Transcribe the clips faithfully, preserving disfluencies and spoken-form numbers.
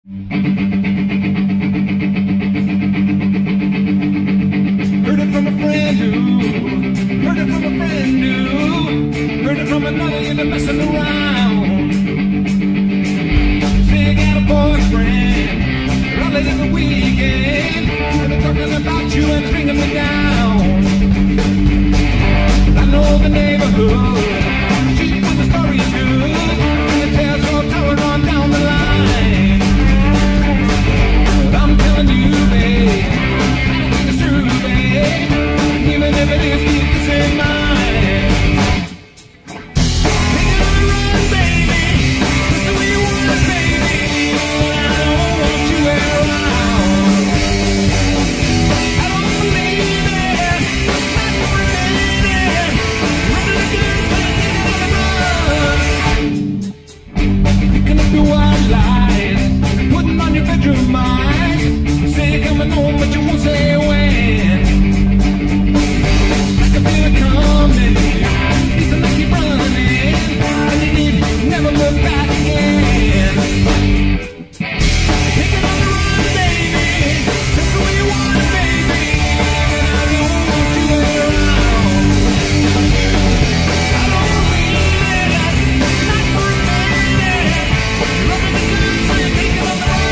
Heard it from a friend who, heard it from a friend who, heard it from another you've been messing around. Say you got a boyfriend, early in the weekend, they're talking about you and bringing me down. I know the neighborhood, cheap when the story's good, and the tales all towering on down the line. But I'm telling you, babe, it's true, babe, even if it is, keep this in mind. Take it on the run, baby, just the way you want it, baby, I don't want you around. I don't believe it, not for a minute, running the good, taking on the run. Picking up your white lies, putting on your bedroom eyes, say you're coming home but you won't say when. I can feel it coming, it's like you're running, and you need never look back again. Take it on the run, baby, that's the way you want it, baby, and I don't want you around. I don't believe it, not for a minute, running the good, so you're taking on the run.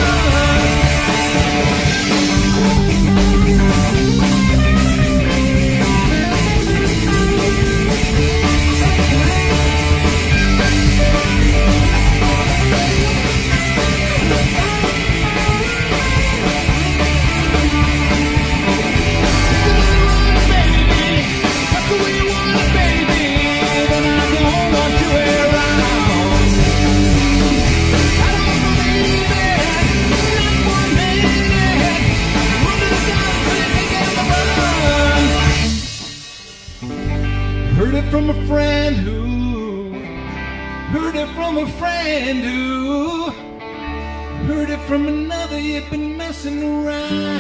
Heard it from a friend who, heard it from a friend who, heard it from another you've been messing around.